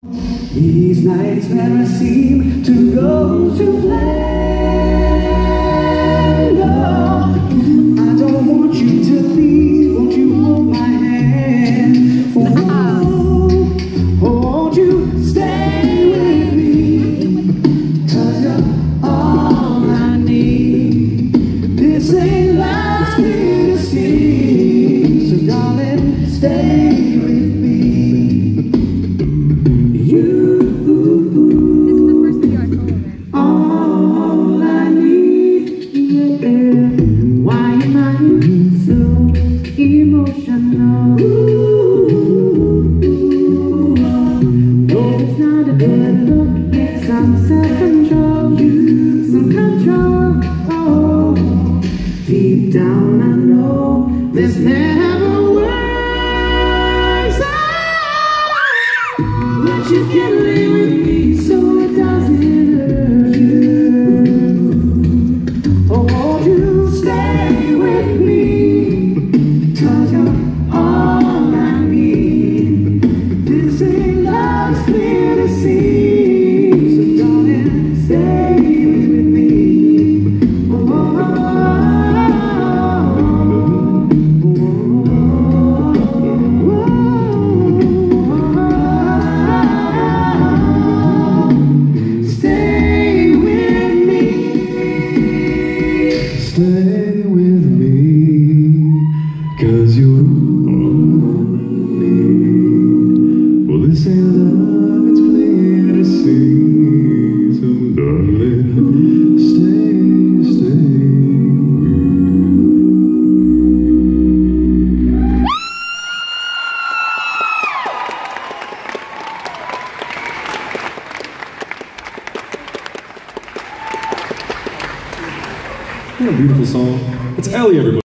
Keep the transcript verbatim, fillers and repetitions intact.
These nights never seem to go to plan. No, I don't want you to leave. Won't you hold my hand? Oh, won't you stay with me? 'Cause you're all I need. This ain't love to see. So darling, stay with me. You emotional. Ooh, no, it's not a good look. Get some self-control. Use some control. Oh, deep down I know this never works out, but you can live with me so it doesn't hurt you. Oh, won't you stay with me? 'Cause you're all I need. This ain't love's clear to see. So darling, stay with me. Oh, oh, oh, stay with me. Stay with me. 'Cause you're all I need. Well, this ain't love, it's clear to see. So darling, stay, stay What a beautiful song. It's Ellie, everybody.